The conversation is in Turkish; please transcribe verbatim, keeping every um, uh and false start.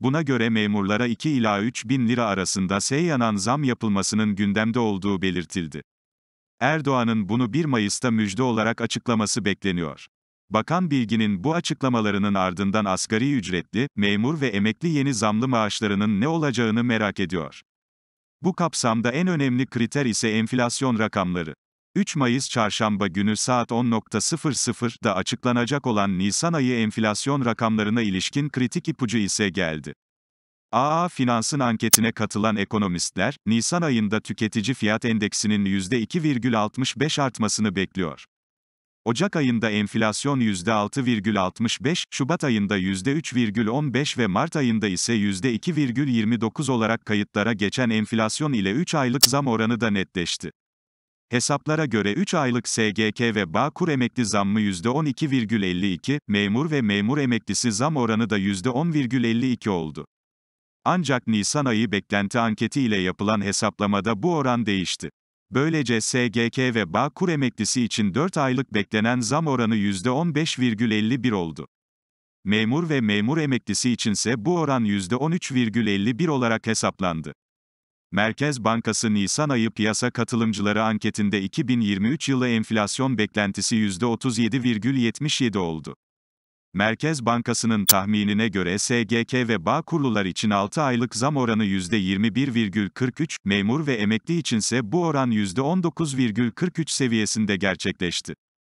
Buna göre memurlara iki ila üç bin lira arasında seyyanan zam yapılmasının gündemde olduğu belirtildi. Erdoğan'ın bunu bir Mayıs'ta müjde olarak açıklaması bekleniyor. Bakan Bilgin'in bu açıklamalarının ardından asgari ücretli, memur ve emekli yeni zamlı maaşlarının ne olacağını merak ediyor. Bu kapsamda en önemli kriter ise enflasyon rakamları. üç Mayıs Çarşamba günü saat on sıfır sıfırda açıklanacak olan Nisan ayı enflasyon rakamlarına ilişkin kritik ipucu ise geldi. A A Finans'ın anketine katılan ekonomistler, Nisan ayında tüketici fiyat endeksinin yüzde iki virgül altmış beş artmasını bekliyor. Ocak ayında enflasyon yüzde altı virgül altmış beş, Şubat ayında yüzde üç virgül on beş ve Mart ayında ise yüzde iki virgül yirmi dokuz olarak kayıtlara geçen enflasyon ile üç aylık zam oranı da netleşti. Hesaplara göre üç aylık S G K ve Bağkur emekli zammı yüzde on iki virgül elli iki, memur ve memur emeklisi zam oranı da yüzde on virgül elli iki oldu. Ancak Nisan ayı beklenti anketi ile yapılan hesaplamada bu oran değişti. Böylece S G K ve Bağkur emeklisi için dört aylık beklenen zam oranı yüzde on beş virgül elli bir oldu. Memur ve memur emeklisi içinse bu oran yüzde on üç virgül elli bir olarak hesaplandı. Merkez Bankası Nisan ayı piyasa katılımcıları anketinde iki bin yirmi üç yılı enflasyon beklentisi yüzde otuz yedi virgül yetmiş yedi oldu. Merkez Bankası'nın tahminine göre S G K ve Bağkurlular için altı aylık zam oranı yüzde yirmi bir virgül kırk üç, memur ve emekli içinse bu oran yüzde on dokuz virgül kırk üç seviyesinde gerçekleşti.